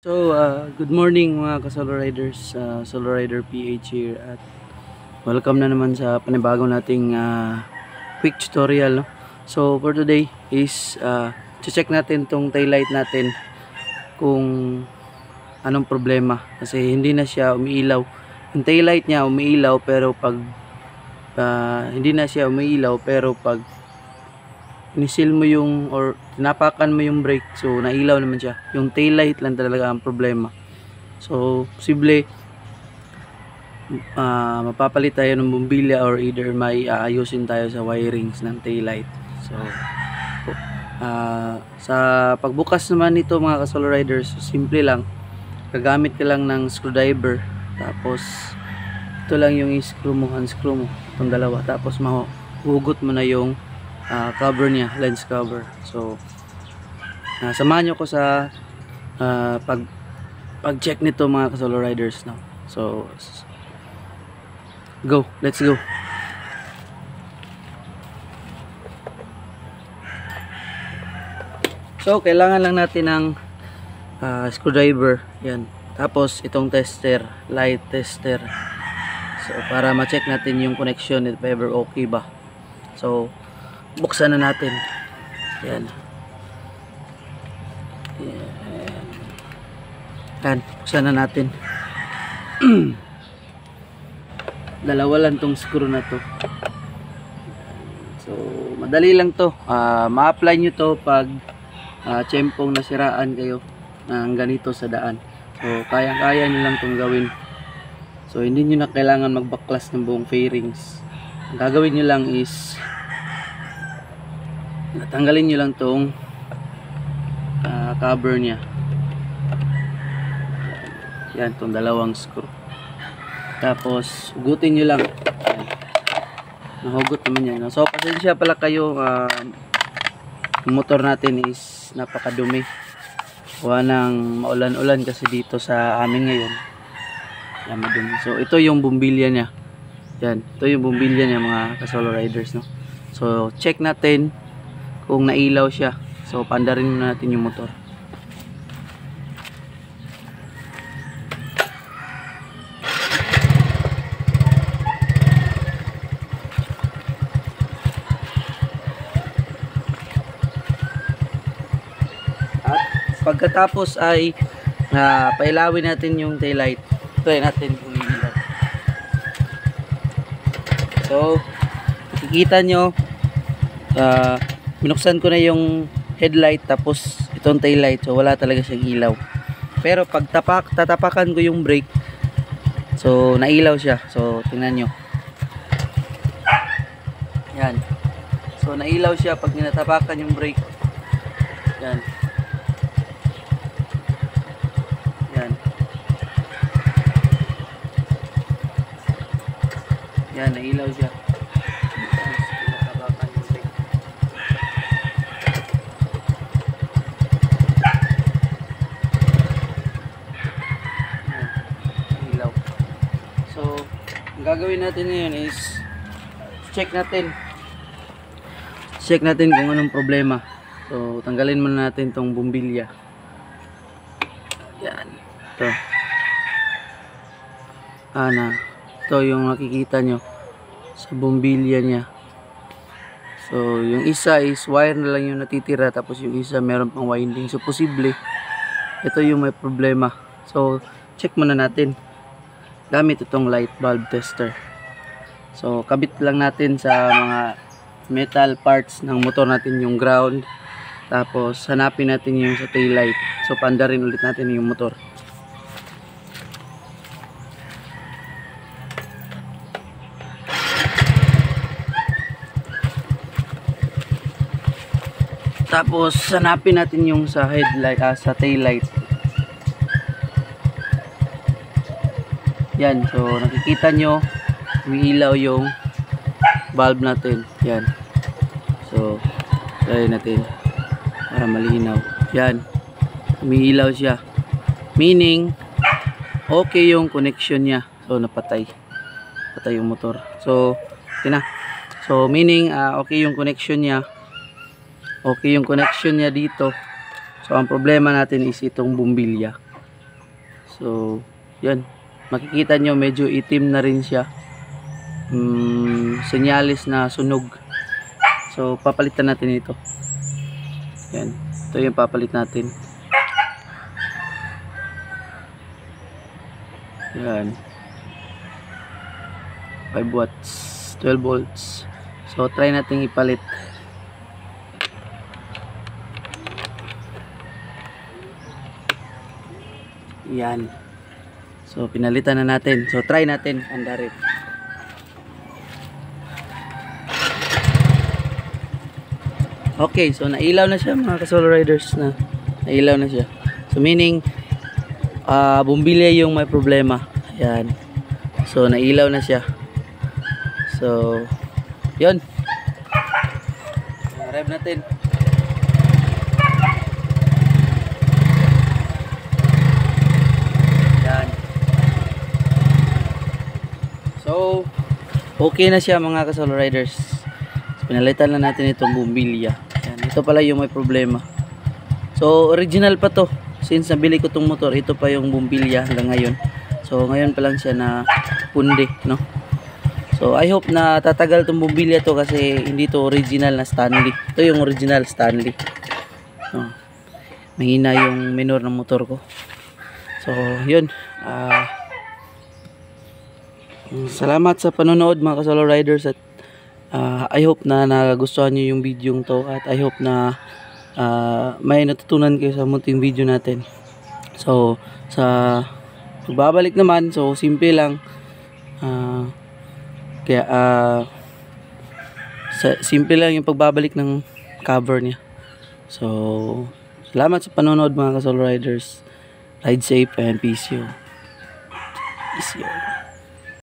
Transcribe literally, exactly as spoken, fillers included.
So, uh, good morning mga ka-Solo Riders, uh, Solo Rider P H here at welcome na naman sa panibagong nating uh, quick tutorial. No? So, for today is uh, check natin tong taillight natin kung anong problema kasi hindi na siya umiilaw. Yung taillight niya umiilaw pero pag uh, hindi na siya umiilaw pero pag inisil mo yung or tinapakan mo yung brake, so nailaw naman siya. Yung taillight lang talaga ang problema. So posible uh, mapapalit tayo ng bumbilya or either may aayusin tayo sa wirings ng taillight. So uh, sa pagbukas naman nito mga ka-Solo Riders, so, simple lang, gagamit ka lang ng screwdriver, tapos ito lang yung screw mo, unscrew mo itong dalawa, tapos mahugot mo na yung Uh, cover niya, lens cover. So uh, samahan nyo ko sa uh, pag pag check nito mga ka-Solo Riders, no? So go, let's go. So kailangan lang natin ng uh, screwdriver, yan, tapos itong tester, light tester, so para ma-check natin yung connection if ever okay ba. So buksan na natin. Yan. Yan. Yan. Buksan na natin. Dalawa lang tong screw na to. So, madali lang to. Uh, ma-apply nyo to pag uh, tsempong nasiraan kayo ng ganito sa daan. So, kaya-kaya nyo lang tong gawin. So, hindi nyo na kailangan magbaklas ng buong fairings. Ang gagawin nyo lang is tanggalin nyo lang tong uh, cover nya, yan, tong dalawang screw, tapos hugutin nyo lang. Nahugot naman yan. So pasensya pala kayo, uh, motor natin is napakadumi, gawa ng maulan-ulan kasi dito sa amin ngayon. Yan, madumi. So ito yung bumbilya nya, yan, ito yung bumbilya nya mga ka-Solo Riders, no? So check natin kung nailaw siya. So pandarin muna natin yung motor. At pagkatapos ay uh, pailawin natin yung taillight. Try natin kung ilaw. So makikita nyo, uh, binuksan ko na yung headlight tapos itong taillight, so wala talaga siyang ilaw. Pero pag tapak, tatapakan ko yung brake, so nailaw siya. So tingnan nyo, yan, so nailaw siya pag tinatapakan yung brake. Yan, yan, yan, nailaw siya. Gagawin natin ngayon is check natin check natin kung anong problema. So tanggalin muna natin tong bumbilya, yan, ito, ana, ito yung makikita nyo sa bumbilya nya. So yung isa is wire na lang yung natitira, tapos yung isa meron pang winding. So posible ito yung may problema. So check muna natin gamit itong light bulb tester. So kabit lang natin sa mga metal parts ng motor natin yung ground, tapos hanapin natin yung sa tail light. So pandarin ulit natin yung motor. Tapos hanapin natin yung sa headlight, ah, sa tail light. Yan, so nakikita nyo umiilaw yung bulb natin. Yan, so try natin para malinaw. Yan, umiilaw siya, meaning okay yung connection nya. So napatay, patay yung motor. So tina, so meaning uh, okay yung connection nya, okay yung connection nya dito. So ang problema natin is itong bumbilya. So, yan. Makikita nyo medyo itim na rin siya. Hmm, senyalis na sunog. So, papalitan natin ito. Yan. Ito yung papalit natin. Yan. five watts, twelve volts. So, try natin ipalit. Yan. So, pinalitan na natin. So, try natin andarin. Okay, so nailaw na siya mga ka-Solo Riders na. Nailaw na siya. So, meaning uh, bumbilya yung may problema. Yan. So, nailaw na siya. So, yun. Rev natin. Yan. So, okay na siya mga ka-Solo Riders. So, pinalitan na natin itong bumbilya. Yan. Ito pala yung may problema. So, original pa to. Since nabili ko tong motor, ito pa yung bumbilya hanggang ngayon. So, ngayon pa lang siya na pundi, no? So, I hope na tatagal tong bumbilya to kasi hindi to original na Stanley. Ito yung original Stanley. No. Mahina yung minor ng motor ko. So, yun. Ah... Uh, salamat sa panonood mga ka-Solo Riders at uh, I hope na nagustuhan nyo yung video to at I hope na uh, may natutunan kayo sa munting video natin. So sa pagbabalik naman, so simple lang, uh, kaya uh, sa, simple lang yung pagbabalik ng cover niya. So salamat sa panonood mga ka-Solo Riders. Ride safe and peace you. Peace you.